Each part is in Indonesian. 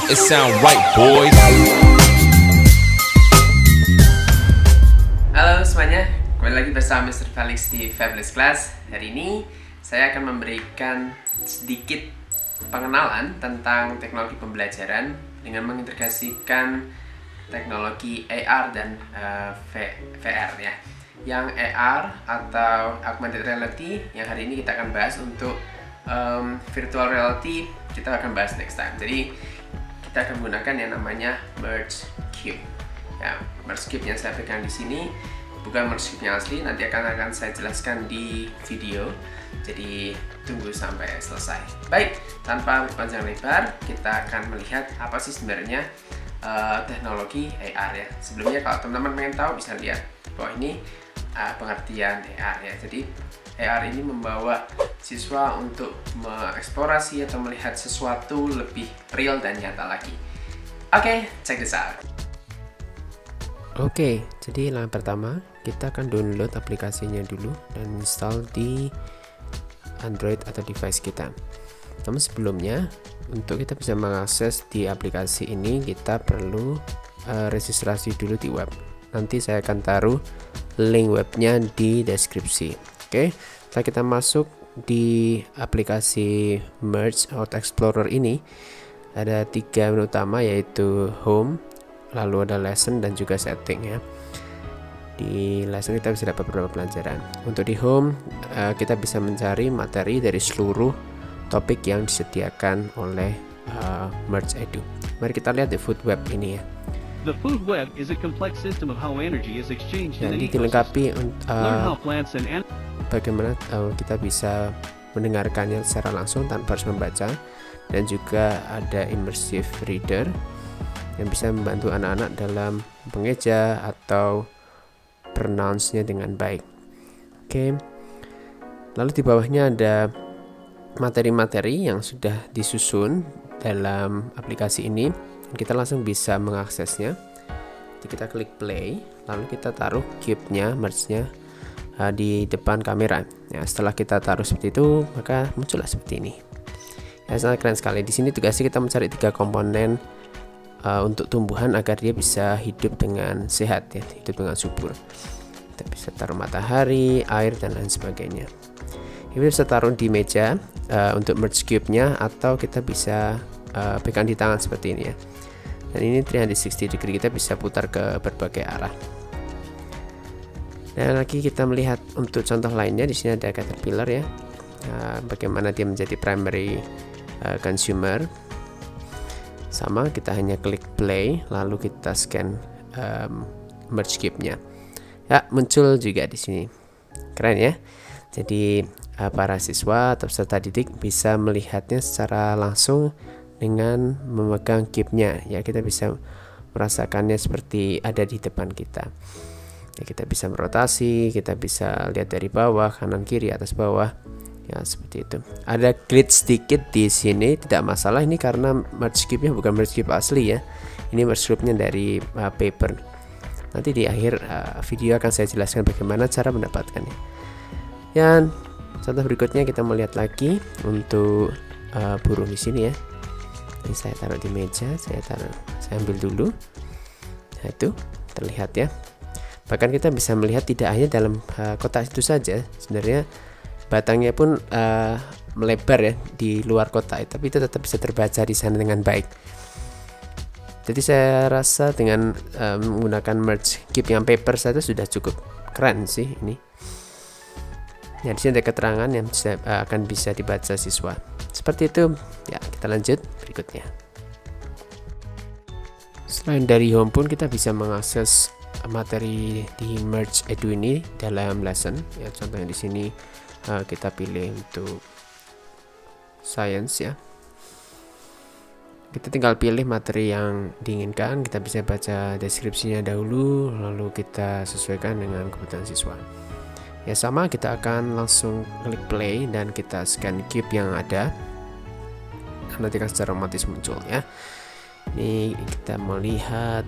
It sound right, boys. Halo semuanya, kembali lagi bersama Mr. Felix di Fabulous Class. Hari ini saya akan memberikan sedikit pengenalan tentang teknologi pembelajaran dengan mengintegrasikan teknologi AR dan VR ya. Yang AR atau Augmented Reality yang hari ini kita akan bahas. Untuk virtual reality kita akan bahas next time. Jadi kita akan menggunakan yang namanya Merge Cube. Ya, Merge Cube yang saya pegang di sini bukan Merge Cube yang asli, nanti akan saya jelaskan di video. Jadi tunggu sampai selesai. Baik, tanpa berpanjang lebar, kita akan melihat apa sih sebenarnya teknologi AR ya. Sebelumnya kalau teman-teman pengen tahu bisa lihat bahwa ini pengertian AR ya. Jadi AR ini membawa siswa untuk mengeksplorasi atau melihat sesuatu lebih real dan nyata lagi. Oke, check this out. Oke, jadi langkah pertama kita akan download aplikasinya dulu dan install di Android atau device kita. Namun sebelumnya, untuk kita bisa mengakses di aplikasi ini, kita perlu registrasi dulu di web. Nanti saya akan taruh link webnya di deskripsi. Oke, setelah kita masuk di aplikasi Merge Out Explorer ini, ada 3 menu utama, yaitu Home, lalu ada Lesson dan juga Setting ya. Di Lesson kita bisa dapat beberapa pelajaran. Untuk di Home, kita bisa mencari materi dari seluruh topik yang disediakan oleh Merge Edu. Mari kita lihat di Food Web ini ya. The food web is a complex system of how energy is exchanged in an Jadi dilengkapi Learn how plants and bagaimana kita bisa mendengarkannya secara langsung tanpa harus membaca, dan juga ada immersive reader yang bisa membantu anak-anak dalam mengeja atau pronounce-nya dengan baik. Oke. Lalu di bawahnya ada materi-materi yang sudah disusun dalam aplikasi ini. Kita langsung bisa mengaksesnya. Jadi kita klik play, lalu kita taruh cube-nya, merge-nya di depan kamera. Ya, setelah kita taruh seperti itu, maka muncullah seperti ini. Ya, sangat keren sekali. Di sini tugasnya kita mencari 3 komponen untuk tumbuhan agar dia bisa hidup dengan sehat ya, hidup dengan subur. Kita bisa taruh matahari, air dan lain sebagainya. Ini bisa taruh di meja untuk merge cube-nya, atau kita bisa pegang di tangan seperti ini ya. Dan ini 360 degree, kita bisa putar ke berbagai arah. Dan lagi kita melihat untuk contoh lainnya, di sini ada caterpillar ya. Bagaimana dia menjadi primary consumer. Sama, kita hanya klik play, lalu kita scan merge cube-nya. Ya, muncul juga di sini. Keren ya. Jadi para siswa atau peserta didik bisa melihatnya secara langsung dengan memegang cube-nya ya. Kita bisa merasakannya seperti ada di depan kita ya. Kita bisa merotasi, kita bisa lihat dari bawah, kanan kiri, atas bawah ya, seperti itu. Ada glitch sedikit di sini, tidak masalah, ini karena merge cube-nya bukan merge cube asli ya. Ini merge cube-nya dari paper. Nanti di akhir video akan saya jelaskan bagaimana cara mendapatkannya. Dan contoh berikutnya kita melihat lagi untuk burung di sini ya. Ini saya taruh di meja, saya ambil dulu. Nah, itu terlihat ya. Bahkan kita bisa melihat tidak hanya dalam kotak itu saja, sebenarnya batangnya pun melebar ya di luar kotak, tapi itu tetap bisa terbaca di sana dengan baik. Jadi saya rasa dengan menggunakan merge cube yang paper saja sudah cukup keren sih ini. Ya, di sini ada keterangan yang akan bisa dibaca siswa. Seperti itu. Ya, kita lanjut berikutnya. Selain dari home pun kita bisa mengakses materi di Merge Edu ini dalam lesson. Ya, contohnya di sini kita pilih untuk science ya. Kita tinggal pilih materi yang diinginkan. Kita bisa baca deskripsinya dahulu, lalu kita sesuaikan dengan kebutuhan siswa. Ya, sama, kita akan langsung klik play dan kita scan cube yang ada. Nanti kan secara otomatis muncul ya. Ini kita melihat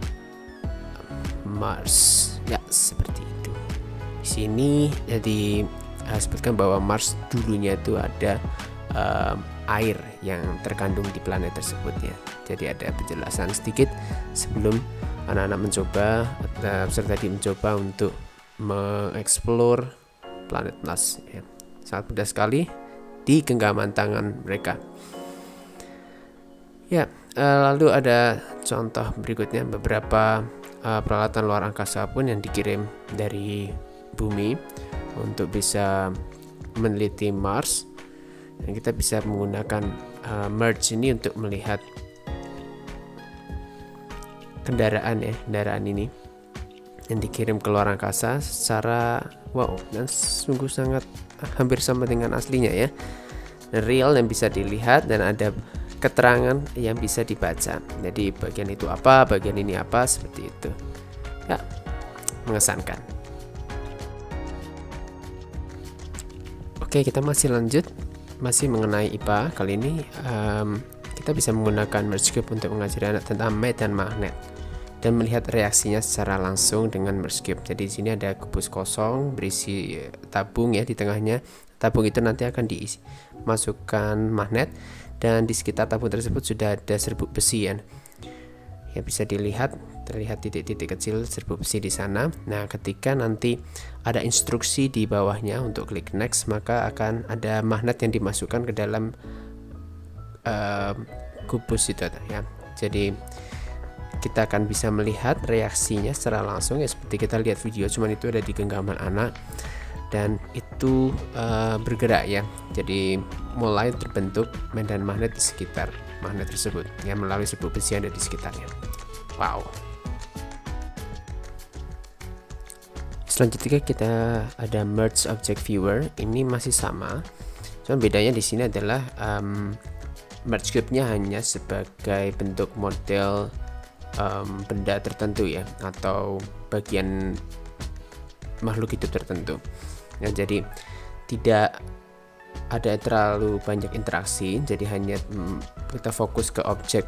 Mars ya, seperti itu. Di sini jadi sebutkan bahwa Mars dulunya itu ada air yang terkandung di planet tersebut ya. Jadi ada penjelasan sedikit sebelum anak-anak mencoba peserta mencoba untuk mengeksplor planet Mars ya. Sangat mudah sekali di genggaman tangan mereka. Ya, lalu ada contoh berikutnya beberapa peralatan luar angkasa pun yang dikirim dari bumi untuk bisa meneliti Mars. Dan kita bisa menggunakan merge ini untuk melihat kendaraan ini yang dikirim ke luar angkasa secara wow dan sungguh sangat hampir sama dengan aslinya ya, dan real yang bisa dilihat dan ada keterangan yang bisa dibaca. Jadi bagian itu apa, bagian ini apa, seperti itu ya, mengesankan. Oke, kita masih lanjut, masih mengenai IPA. Kali ini kita bisa menggunakan merge cube untuk mengajari anak tentang medan magnet dan melihat reaksinya secara langsung dengan merge cube. Jadi di sini ada kubus kosong berisi tabung ya di tengahnya. Tabung itu nanti akan dimasukkan magnet dan di sekitar tabung tersebut sudah ada serbuk besi ya. Ya bisa dilihat, terlihat titik-titik kecil serbuk besi di sana. Nah, ketika nanti ada instruksi di bawahnya untuk klik next, maka akan ada magnet yang dimasukkan ke dalam kubus itu ya. Jadi kita akan bisa melihat reaksinya secara langsung ya, seperti kita lihat video, cuman itu ada di genggaman anak dan itu bergerak ya. Jadi mulai terbentuk medan magnet di sekitar magnet tersebut ya, melalui serbuk besi yang ada di sekitarnya. Wow. Selanjutnya kita ada merge object viewer. Ini masih sama, cuman bedanya di sini adalah merge cube-nya hanya sebagai bentuk model benda tertentu ya, atau bagian makhluk hidup tertentu ya. Jadi tidak ada terlalu banyak interaksi, jadi hanya kita fokus ke objek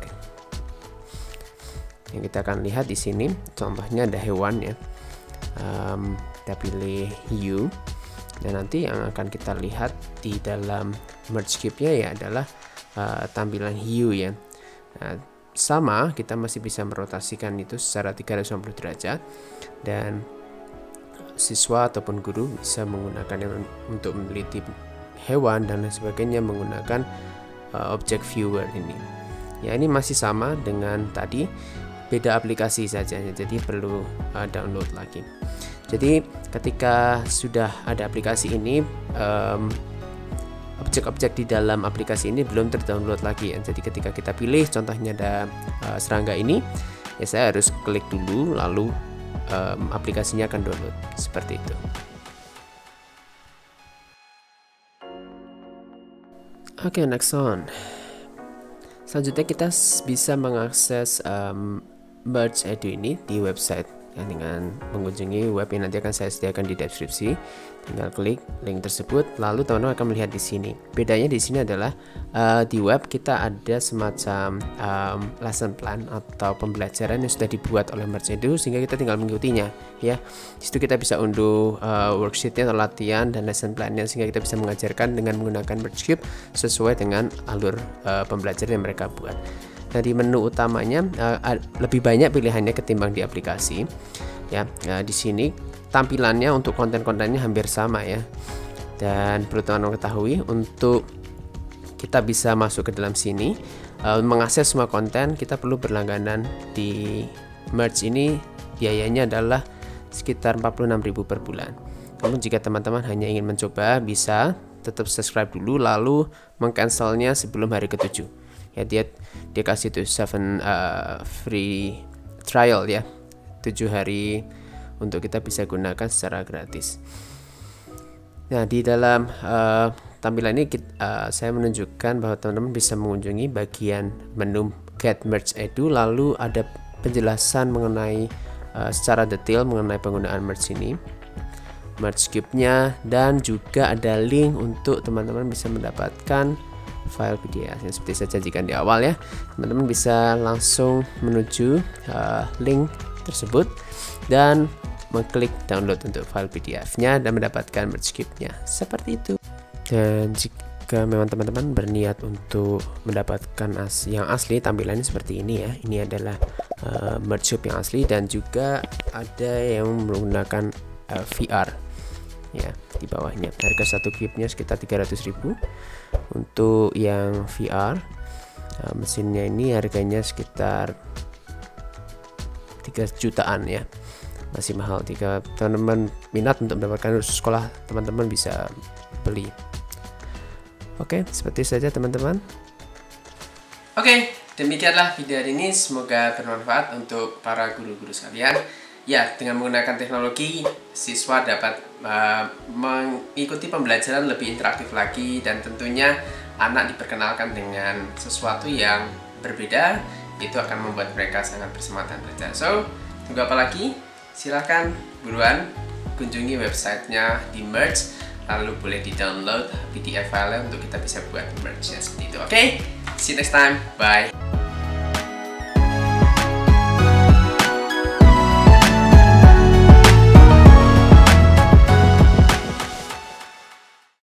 yang kita akan lihat di sini. Contohnya ada hewan ya, kita pilih hiu, dan nanti yang akan kita lihat di dalam merge cube-nya ya adalah tampilan hiu ya. Nah, sama, kita masih bisa merotasikan itu secara 360 derajat, dan siswa ataupun guru bisa menggunakannya untuk meneliti hewan dan lain sebagainya menggunakan object viewer ini. Ya, ini masih sama dengan tadi, beda aplikasi saja, jadi perlu download lagi. Jadi ketika sudah ada aplikasi ini, objek-objek di dalam aplikasi ini belum terdownload lagi ya. Jadi ketika kita pilih, contohnya ada serangga ini ya, saya harus klik dulu, lalu aplikasinya akan download seperti itu. Oke, next on. Selanjutnya kita bisa mengakses Merge Edu ini di website ya, dengan mengunjungi web yang nanti akan saya sediakan di deskripsi. Tinggal klik link tersebut, lalu teman-teman akan melihat di sini. Bedanya di sini adalah di web kita ada semacam lesson plan atau pembelajaran yang sudah dibuat oleh Merge Edu, sehingga kita tinggal mengikutinya ya. Di situ kita bisa unduh worksheetnya atau latihan dan lesson plan-nya, sehingga kita bisa mengajarkan dengan menggunakan Merge Cube sesuai dengan alur pembelajaran yang mereka buat. Nah, di menu utamanya lebih banyak pilihannya ketimbang di aplikasi ya. Di sini tampilannya untuk konten-kontennya hampir sama ya, dan perlu teman-teman ketahui, untuk kita bisa masuk ke dalam sini mengakses semua konten, kita perlu berlangganan di Merge ini. Biayanya adalah sekitar 46.000 per bulan. Namun jika teman-teman hanya ingin mencoba, bisa tetap subscribe dulu lalu mengcancelnya sebelum hari ke-7 ya. Dia kasih tuh 7 free trial ya, 7 hari untuk kita bisa gunakan secara gratis. Nah, di dalam tampilan ini saya menunjukkan bahwa teman-teman bisa mengunjungi bagian menu Get Merge Edu, lalu ada penjelasan mengenai secara detail mengenai penggunaan Merge ini, Merge Cube-nya, dan juga ada link untuk teman-teman bisa mendapatkan file PDF yang seperti saya janjikan di awal ya. Teman-teman bisa langsung menuju link tersebut dan mengklik download untuk file PDF-nya dan mendapatkan Merge Cube-nya seperti itu. Dan jika memang teman-teman berniat untuk mendapatkan yang asli, tampilannya seperti ini ya. Ini adalah merge shop yang asli, dan juga ada yang menggunakan VR ya di bawahnya. Harga satu cube-nya sekitar 300.000. Untuk yang VR, mesinnya ini harganya sekitar 3 jutaan ya, masih mahal. Jika teman-teman minat untuk mendapatkan sekolah, teman-teman bisa beli. Oke, seperti saja teman-teman. Oke, demikianlah video hari ini. Semoga bermanfaat untuk para guru-guru sekalian. Ya, dengan menggunakan teknologi, siswa dapat mengikuti pembelajaran lebih interaktif lagi, dan tentunya anak diperkenalkan dengan sesuatu yang berbeda. Itu akan membuat mereka sangat bersemangat belajar. So, tunggu apa lagi? Silakan buruan kunjungi websitenya di Merge, lalu boleh di-download PDF file untuk kita bisa buat merge-nya seperti itu. Oke, see you next time. Bye.